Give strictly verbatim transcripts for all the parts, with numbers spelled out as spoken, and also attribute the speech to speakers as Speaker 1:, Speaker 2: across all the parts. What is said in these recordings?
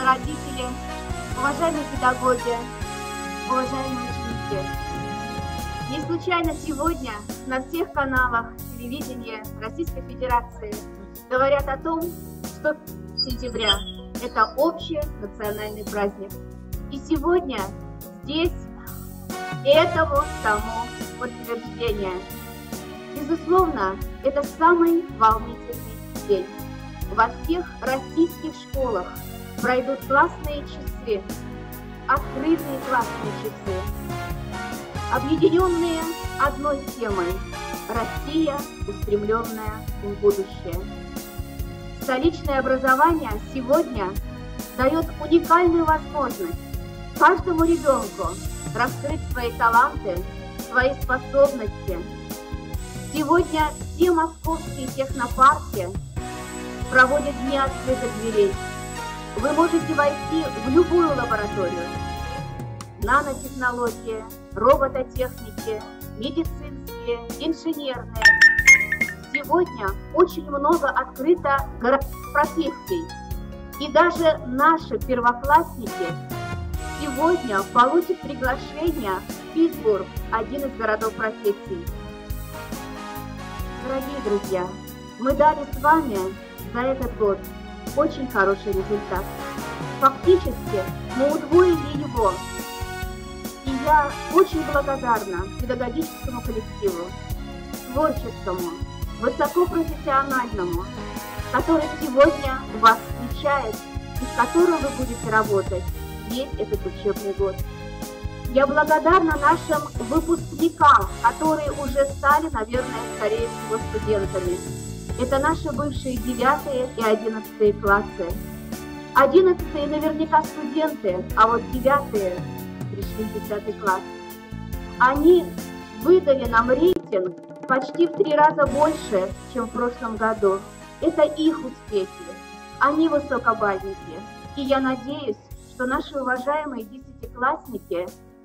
Speaker 1: родители, уважаемые педагоги, уважаемые ученики. Не случайно сегодня на всех каналах телевидения Российской Федерации говорят о том, что сентября – это общий национальный праздник. И сегодня здесь этому тому подтверждение. Безусловно, это самый волнительный день. Во всех российских школах пройдут классные часы, открытые классные часы, объединенные одной темой – Россия, устремленная в будущее. Столичное образование сегодня дает уникальную возможность каждому ребенку раскрыть свои таланты, свои способности. Сегодня все московские технопарки проводят дни открытых дверей. Вы можете войти в любую лабораторию. Нанотехнологии, робототехники, медицинские, инженерные. Сегодня очень много открыто профессий. И даже наши первоклассники сегодня получат приглашение в Питтсбург, один из городов профессий. Дорогие друзья, мы дали с вами за этот год очень хороший результат. Фактически мы удвоили его. И я очень благодарна педагогическому коллективу, творческому, высокопрофессиональному, который сегодня вас встречает и с которым вы будете работать весь этот учебный год. Я благодарна нашим выпускникам, которые уже стали, наверное, скорее всего, студентами. Это наши бывшие девятые и одиннадцатые классы. Одиннадцатые наверняка студенты, а вот девятые пришли в десятый класс. Они выдали нам рейтинг почти в три раза больше, чем в прошлом году. Это их успехи, они высокобальники. И я надеюсь, что наши уважаемые десятиклассники,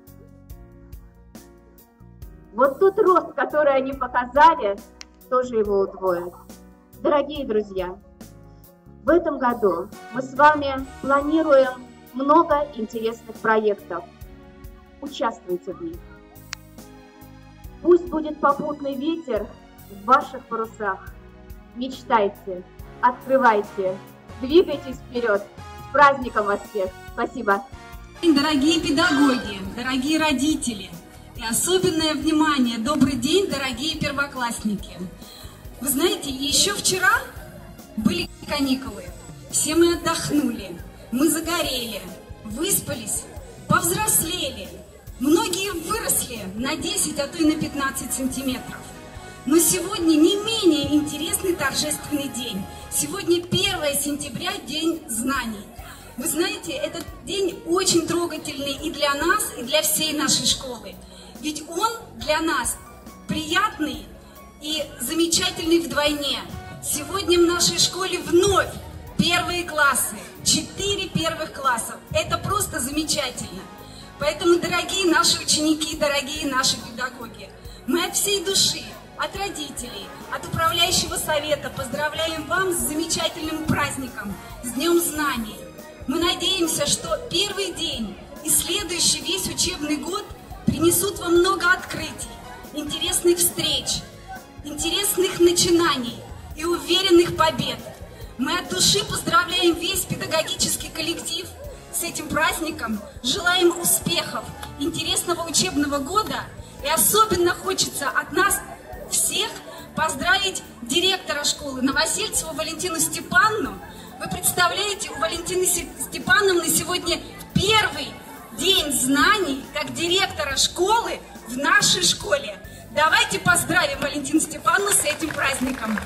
Speaker 1: вот тот рост, который они показали, тоже его удвоят. Дорогие друзья, в этом году мы с вами планируем много интересных проектов. Участвуйте в них. Пусть будет попутный ветер в ваших парусах. Мечтайте, открывайте, двигайтесь вперед. С праздником вас всех! Спасибо!
Speaker 2: Дорогие педагоги, дорогие родители, и особенное внимание, добрый день, дорогие первоклассники. Вы знаете, еще вчера были каникулы, все мы отдохнули, мы загорели, выспались, повзрослели. Многие выросли на десять, а то и на пятнадцать сантиметров. Но сегодня не менее интересный торжественный день. Сегодня первое сентября, День знаний. Вы знаете, этот день очень трогательный и для нас, и для всей нашей школы. Ведь он для нас приятный и замечательный вдвойне. Сегодня в нашей школе вновь первые классы, четыре первых классов. Это просто замечательно. Поэтому, дорогие наши ученики, дорогие наши педагоги, мы от всей души, от родителей, от управляющего совета поздравляем вас с замечательным праздником, с Днем знаний. Мы надеемся, что первый день и следующий весь учебный год принесут вам много открытий, интересных встреч, интересных начинаний и уверенных побед. Мы от души поздравляем весь педагогический коллектив с этим праздником, желаем успехов, интересного учебного года, и особенно хочется от нас всех поздравить директора школы Новосельцеву Валентину Степановну. Вы представляете, у Валентины Степановны сегодня первый день знаний как директора школы в нашей школе. Давайте поздравим Валентину Степановну с этим праздником.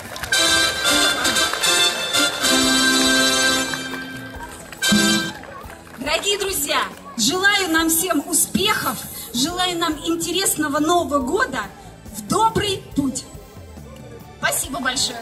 Speaker 2: Дорогие друзья, желаю нам всем успехов, желаю нам интересного Нового года, в добрый путь. Спасибо большое.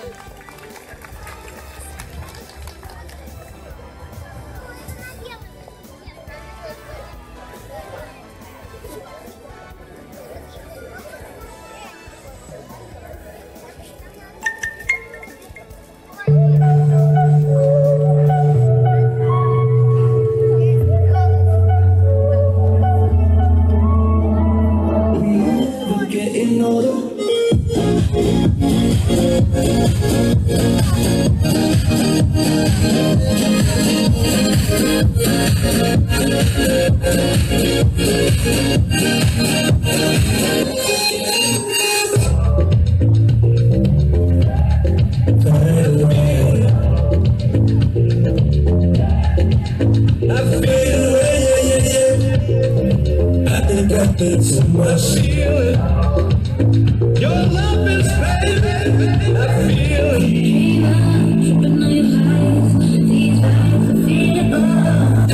Speaker 3: It's my feeling. Your love is baby, I feel it. But now your eyes, these eyes, I feel it.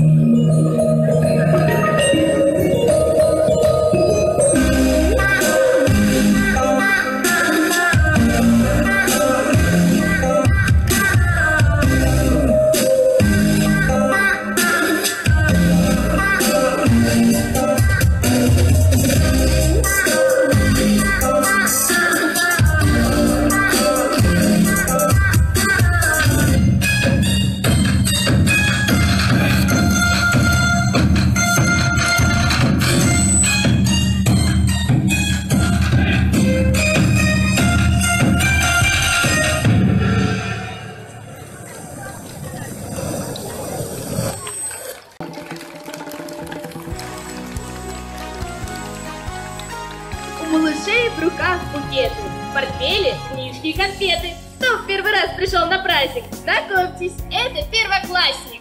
Speaker 4: У малышей в руках букеты, в портфеле книжки и конфеты. Кто в первый раз пришел на праздник? Знакомьтесь, это первоклассник.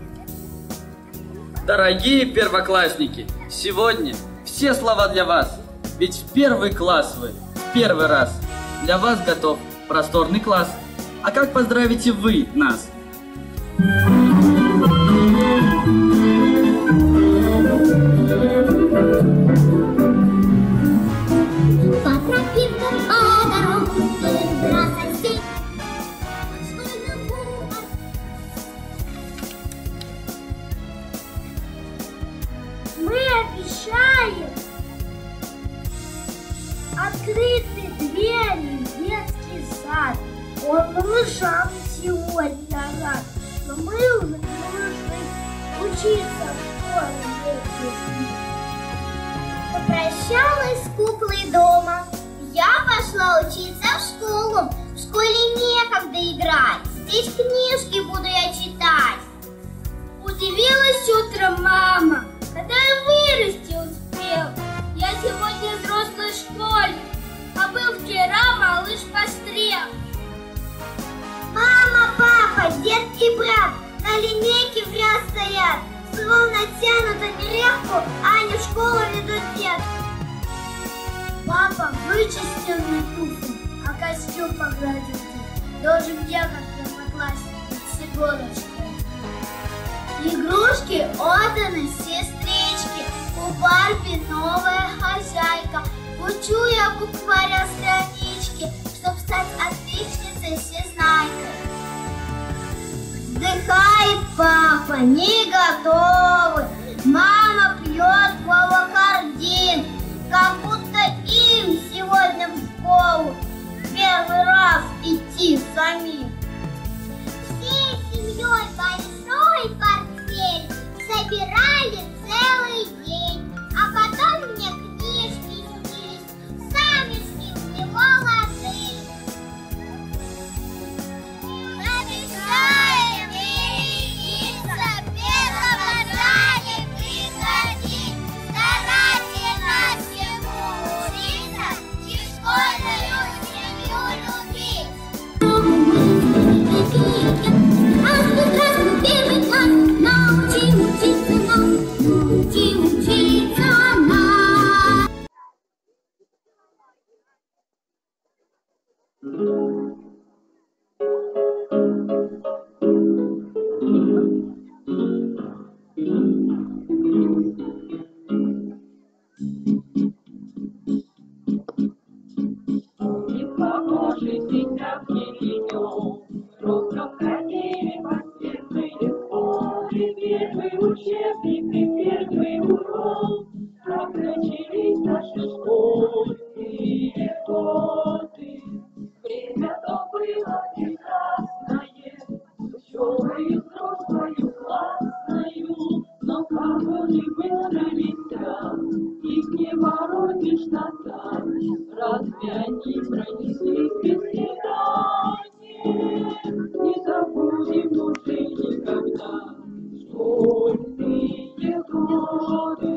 Speaker 5: Дорогие первоклассники, сегодня все слова для вас. Ведь в первый класс вы, в первый раз. Для вас готов просторный класс. А как поздравите вы нас?
Speaker 1: Мы обещаем открытые двери в детский сад. Он малышам сегодня рад, но мы уже не можем учиться скоро вместе. Попрощалась с куклой дома. Я пошла учиться в школу. В школе некогда играть. Здесь книжки буду я читать. Удивилась утром мама, когда я вырасти успел. Я сегодня взрослый школьник, а был вчера малыш-пострел. Мама, папа, дед и брат на линейке в ряд стоят. Словно тянут они репку, а они в школу ведут дед. Папа вычистил мне туфли, а костюм погладил. Должен я, как первоклассник, с иголочкой. Игрушки отданы сестричке, у Барби новая хозяйка. Учу я букваря странички, чтоб стать отличницей всезнайкой. Вздыхает папа, не готовы. Мама пьет волокордин, как будто им сегодня в школу первый раз идти самим. Всей семьей большой портфель собирали целый день, а потом мне книжки снились, сами снились молодые. Обещаем вереница, первого ране приходи, старательно всему учиться и школьную семью любить.
Speaker 3: Разве они пронеслись без свидания? Не забудем уже никогда школьные годы.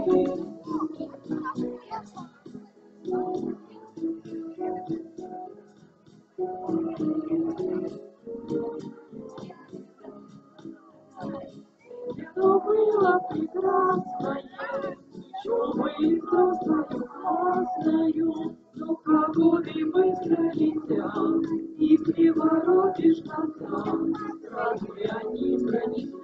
Speaker 6: дело прекрасное, учебы взрослую классную, но как годы быстро летят, и криво робишь назад. Разве они пронесут